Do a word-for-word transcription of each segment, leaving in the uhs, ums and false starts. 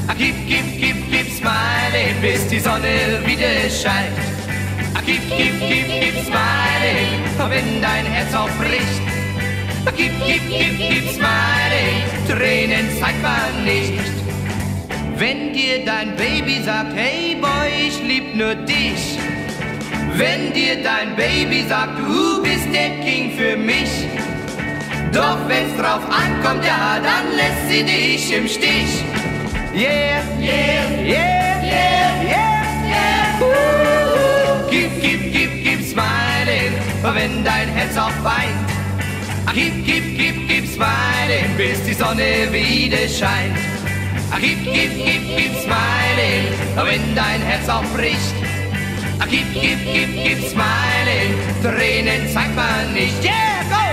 Ach, gib, gib, gib, gib Smiling, bis die Sonne wieder scheint. Ach, gib, gib, gib, gib Smiling, wenn dein Herz aufbricht. Ach, gib, gib, gib, gib Smiling, Tränen zeigt man nicht. Wenn dir dein Baby sagt, hey Boy, ich lieb nur dich. Wenn dir dein Baby sagt, du bist der King für mich. Doch wenn's drauf ankommt, ja, dann lässt sie dich im Stich. Yeah, yeah, yeah, yeah, yeah, yeah. Uh, gib, gib, gib, gib Smiling, wenn dein Herz auch weint. Ach, gib, gib, gib, gib Smiling, bis die Sonne wieder scheint. Ach, gib, gib, gib, gib Smiling, wenn dein Herz auch bricht. Ach, gib, gib, gib, gib Smiling, Tränen zeigt man nicht. Yeah, go!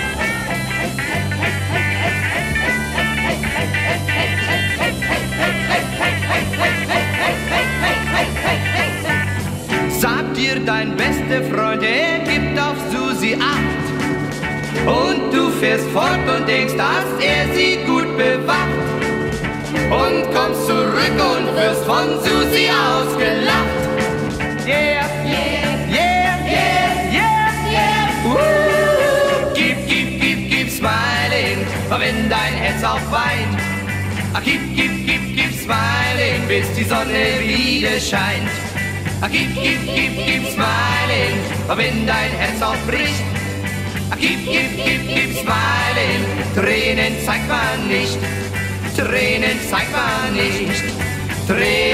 Sagt dir dein bester Freund, er gibt auf Susi acht. Und du fährst fort und denkst, dass er sie gut bewacht. Und kommst zurück und wirst von Susi ausgelacht. Yeah, yeah, yeah, yeah, yeah, yeah. Uh, gib, gib, gib, gib Smiling, wenn dein Herz auch weint. Ach, gib, gib, gib, gib Smiling, bis die Sonne wieder scheint. Ach, gib, gib, gib, gib Smiling, wenn dein Herz auch bricht. Ach, gib, gib, gib, gib Smiling, Tränen zeigt man nicht. Tränen zeigt man nicht. Tränen